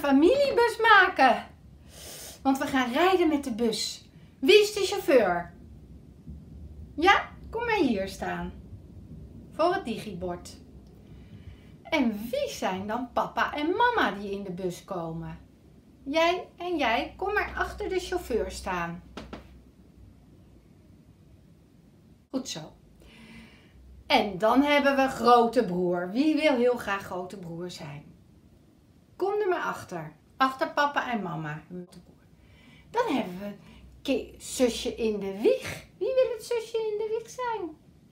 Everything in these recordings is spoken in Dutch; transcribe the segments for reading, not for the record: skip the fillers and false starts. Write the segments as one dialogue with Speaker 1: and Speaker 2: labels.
Speaker 1: familiebus maken. Want we gaan rijden met de bus. Wie is de chauffeur? Ja, kom maar hier staan. Voor het digibord. En wie zijn dan papa en mama die in de bus komen? Jij en jij, kom maar achter de chauffeur staan. Goed zo. En dan hebben we grote broer. Wie wil heel graag grote broer zijn? Kom er maar achter. Achter papa en mama. Dan hebben we zusje in de wieg. Wie wil het zusje in de wieg zijn?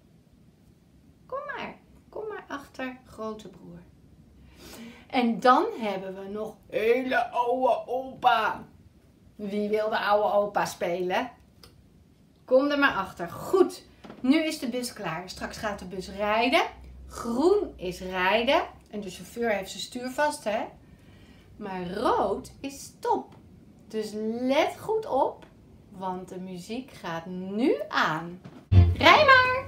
Speaker 1: Kom maar achter grote broer. En dan hebben we nog hele oude opa. Wie wil de oude opa spelen? Kom er maar achter. Goed, nu is de bus klaar. Straks gaat de bus rijden. Groen is rijden. En de chauffeur heeft zijn stuur vast, hè? Maar rood is stop. Dus let goed op, want de muziek gaat nu aan. Rij maar!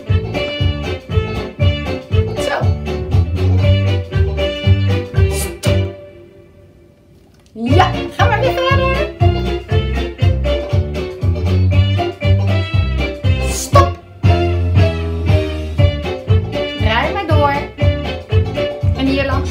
Speaker 1: Zo. Stop. Ja, ga maar weer verder. Stop. Rij maar door. En hier langs.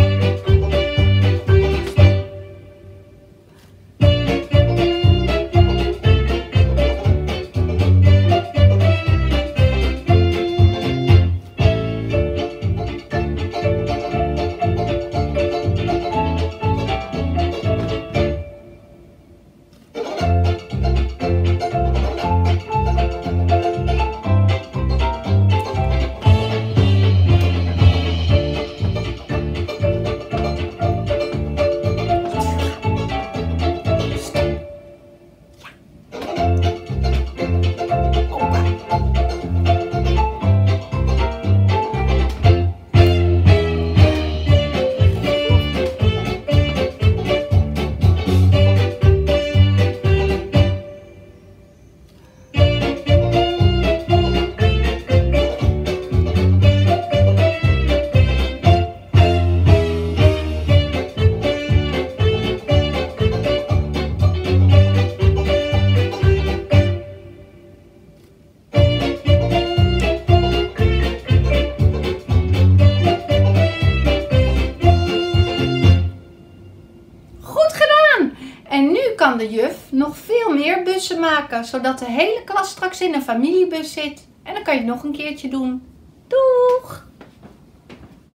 Speaker 1: En nu kan de juf nog veel meer bussen maken, zodat de hele klas straks in een familiebus zit. En dan kan je het nog een keertje doen. Doeg!